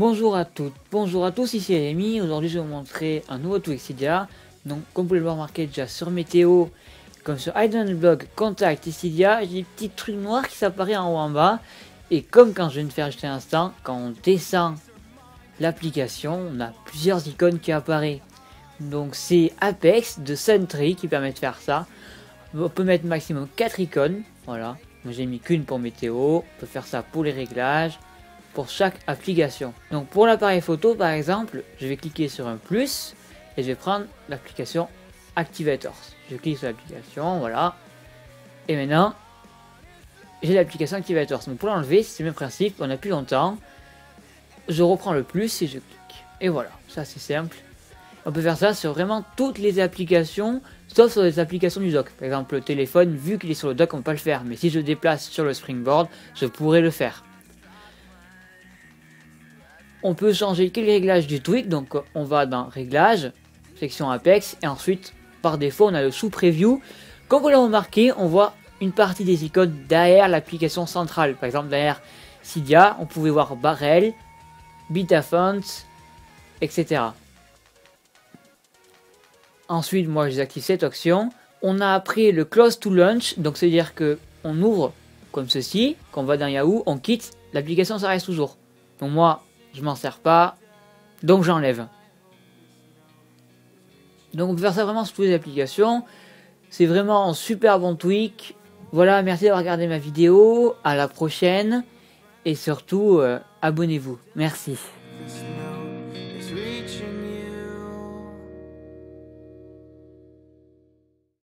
Bonjour à toutes, bonjour à tous, ici Rémi. Aujourd'hui je vais vous montrer un nouveau tweak Cydia. Donc comme vous pouvez le voir marqué déjà sur Météo, comme sur Hidden Blog, Contact et Cydia, j'ai des petits trucs noirs qui s'apparaissent en haut en bas. Et comme quand je viens de faire juste un instant, quand on descend l'application, on a plusieurs icônes qui apparaissent. Donc c'est Apex de Sentry qui permet de faire ça. On peut mettre maximum 4 icônes, voilà. Moi j'ai mis qu'une pour Météo, on peut faire ça pour les réglages, pour chaque application. Donc pour l'appareil photo par exemple, je vais cliquer sur un plus et je vais prendre l'application Activators. Je clique sur l'application, voilà. Et maintenant, j'ai l'application Activators. Donc pour l'enlever, c'est le même principe, on appuie longtemps. Je reprends le plus et je clique. Et voilà, ça c'est simple. On peut faire ça sur vraiment toutes les applications, sauf sur les applications du dock. Par exemple le téléphone, vu qu'il est sur le dock, on ne peut pas le faire. Mais si je déplace sur le Springboard, je pourrais le faire. On peut changer quelques réglages du tweak, donc on va dans Réglages, section Apex, et ensuite, par défaut, on a le sous-preview. Comme vous l'avez remarqué, on voit une partie des icônes derrière l'application centrale. Par exemple, derrière Cydia, on pouvait voir Barrel, Bitafont, etc. Ensuite, moi, je désactive cette option. On a après le Close to Launch, donc c'est-à-dire que on ouvre comme ceci, quand on va dans Yahoo, on quitte, l'application ça reste toujours. Donc moi, je m'en sers pas, donc j'enlève. Donc on peut faire ça vraiment sur toutes les applications. C'est vraiment un super bon tweak. Voilà, merci d'avoir regardé ma vidéo. À la prochaine. Et surtout, abonnez-vous. Merci.